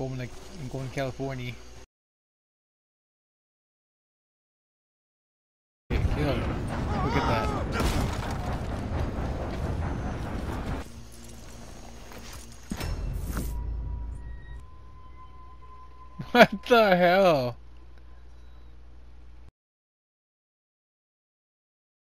I'm going to California. Okay, kill. Look at that. What the hell?